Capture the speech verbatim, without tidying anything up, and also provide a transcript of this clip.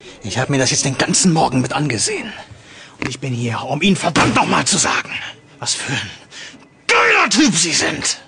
Ich habe mir das jetzt den ganzen Morgen mit angesehen. Und ich bin hier, um Ihnen verdammt nochmal zu sagen, was für ein geiler Typ Sie sind.